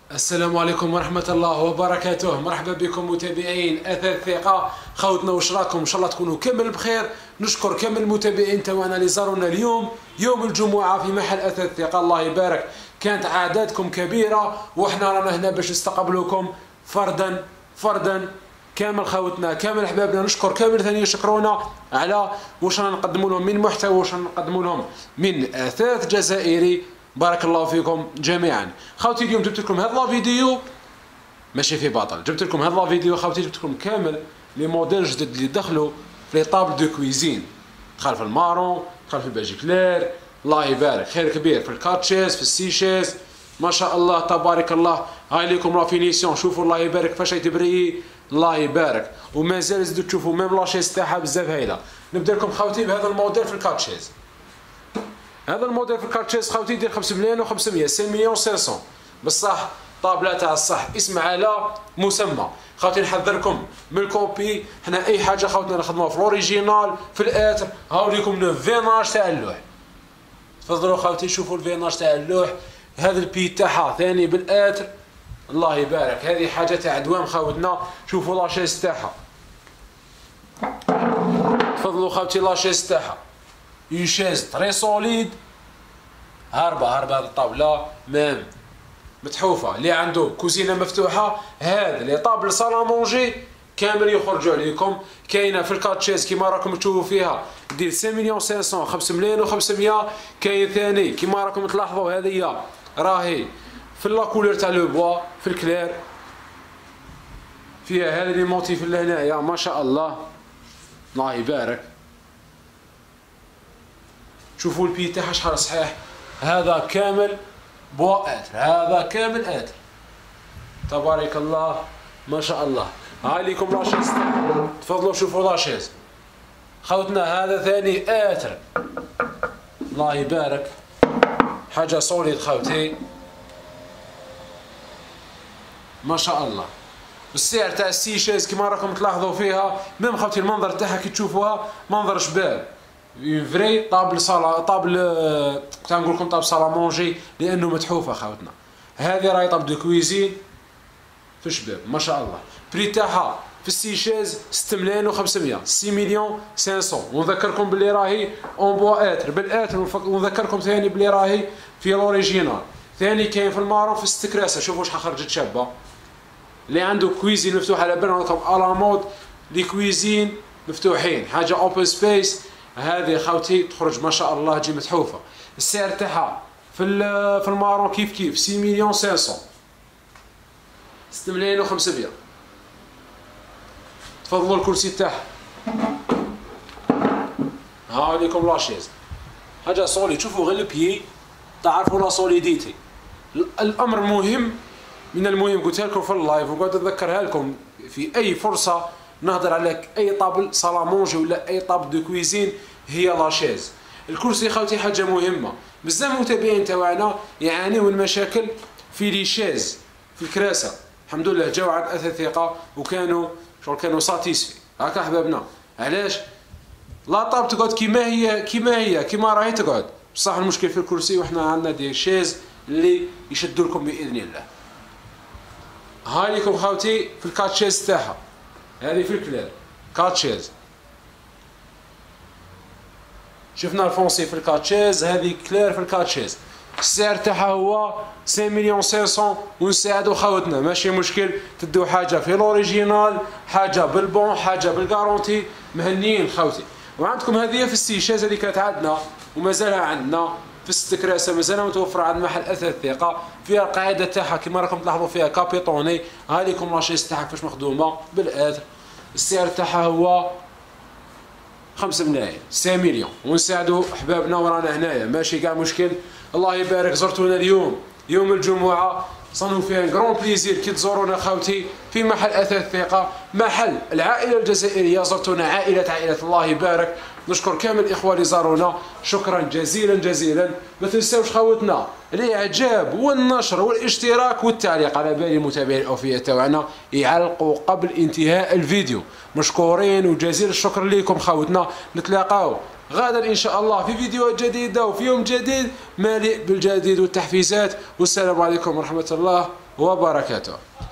السلام عليكم ورحمة الله وبركاته. مرحبا بكم متابعين أثاث ثقة. خوتنا واش راكم؟ إن شاء الله تكونوا كامل بخير. نشكر كامل المتابعين تاعنا اللي زارونا اليوم يوم الجمعة في محل أثاث ثقة. الله يبارك، كانت أعدادكم كبيرة وإحنا رانا هنا باش نستقبلوكم فردا فردا. كامل خوتنا كامل أحبابنا نشكر كامل ثاني يشكرونا على واش رانا نقدموا لهم من محتوى، واش رانا نقدموا لهم من أثاث جزائري. بارك الله فيكم جميعا. خوتي اليوم جبت لكم هذا الفيديو ماشي في باطل، جبت لكم هذا الفيديو خوتي، جبت لكم كامل لي موديل جدد اللي دخلوا في لي طابل دو كويزين. دخل في المارون، دخل في الباجي كلير، الله يبارك، خير كبير في الكاتشيز، في السيشيز، ما شاء الله تبارك الله. هاي ليكم لا فينيسيون، شوفوا الله يبارك فاش تبري، الله يبارك. ومازال زدتوا تشوفوا ميم لاشيز تاعها بزاف هايله. نبدا لكم خوتي بهذا الموديل في الكاتشيز. هذا الموديل في الكارتشيز خوتي يدير 5 مليون و500، 5 مليون 500 بصح طابله تاع الصح، اسم على مسمى. خوتي نحذركم من الكوبي، حنا اي حاجه خوتنا نخدموها في الاوريجينال في الاتر. هاو ليكم لو فيناج تاع اللوح، تفضلوا خوتي شوفوا الفيناج تاع اللوح. هذا البي تاعها ثاني بالاتر، الله يبارك. هذه حاجه تاع دوام خوتنا، شوفوا لاشيز تاعها، تفضلوا خوتي لاشيز تاعها اون شيز تري سوليد، هاربه هذه الطاوله مام متحوفه. اللي عنده كوزينه مفتوحه هذا لي طابل صالون مونجي كامل يخرجوا عليكم. كاينه في الكاتشيز كيما راكم تشوفوا فيها دير 5 مليون 500، 5 مليون و500. كاين ثاني كيما راكم تلاحظوا هذه راهي في لا كولور تاع لو بوا في الكلير، فيها هذا لي موتيف لهنايا ما شاء الله، الله يبارك. شوفوا البي تاعها شحال صحيح، هذا كامل بوا اتر، هذا كامل اتر، تبارك الله ما شاء الله. هاي ليكم لاشيز، تفضلوا شوفوا لاشيز خوتنا. هذا ثاني اتر، الله يبارك، حاجه سوليد خوتي ما شاء الله. السعر تاع السيشيز كيما راكم تلاحظوا فيها ميم خوتي، المنظر تاعها كي تشوفوها منظر شباب، اون فري طابل صاله، طابل تنقول لكم طابل صاله مونجي لانه متحوفه خوتنا. هذه راهي طابل دو كويزين في شباب ما شاء الله. بري تاعها في السيشيز 6 مليون و500، 6 مليون 500. ونذكركم باللي راهي اون بوا اتر بالاتر، ونذكركم ثاني باللي راهي في الاوريجينال. ثاني كاين في المارون في الستكراسه، شوفوا شحال خرجت شابه. اللي عنده كويزين مفتوح على بالنا راكم على مود لي كويزين مفتوحين، حاجه اوبن سبيس. هذه خوتي تخرج ما شاء الله تجي متحوفه. السعر تاعها في المارون كيف كيف 6 مليون 500، 6 مليون و500. تفضلوا الكرسي تاعها، ها ليكم لاشيز، حاجه سوليد. شوفوا غير البيي تعرفوا لا سوليديتي. الامر مهم من المهم، قلت لكم في اللايف وقعد اذكرها لكم في اي فرصه نهضر على اي طابل صالامونجي ولا اي طابل دو كويزين، هي لاشيز. الكرسي خوتي حاجه مهمه. بزاف متابعين تاعنا يعانيوا من مشاكل في لي شيز في الكراسه، الحمد لله جاو عند اثاث ثقه وكانوا شغل كانوا ساتيسفي. هكا احبابنا، علاش لا طابل تقعد كيما هي كيما راهي تقعد، بصح المشكل في الكرسي. وحنا عندنا دي شيز اللي يشدوا لكم باذن الله. هاي ليكم خوتي في الكاتشيز تاعها، هذه في الكلير كاتشيز. شفنا الفونسي في الكاتشيز، هذه كلير في الكاتشيز. السعر تاعها هو 5 مليون 500. ونساعدوا خوتنا ماشي مشكل، تدوا حاجه في الاوريجينال، حاجه بالبون، حاجه بالغارونتي، مهنيين خوتي. وعندكم هذه في السيشاز اللي كانت عندنا ومازالها عندنا في الستكراسه، مازالها متوفره عند محل اثاث ثقه. فيها القاعده تاعها كيما راكم تلاحظوا فيها كابيطوني. ها ليكم لاشيز تاعها كيفاش مخدومه بالاتر. السعر تاعها هو 5 ملايين، 5 مليون. ونساعدوا احبابنا ورانا هنايا ماشي كاع مشكل. الله يبارك، زرتونا اليوم يوم الجمعه، صنوا فيها كرون بليزير كي تزورونا خوتي في محل اثاث ثقه، محل العائله الجزائريه. زرتونا عائله الله يبارك. نشكر كامل الاخوه اللي زارونا، شكرا جزيلا جزيلا. ما تنساوش خوتنا الاعجاب والنشر والاشتراك والتعليق. على بالي المتابعين الاوفياء تاعنا يعلقوا قبل انتهاء الفيديو. مشكورين وجزيل الشكر لكم خوتنا. نتلاقاو غدا إن شاء الله في فيديوهات جديدة وفي يوم جديد مليء بالجديد والتحفيزات. والسلام عليكم ورحمة الله وبركاته.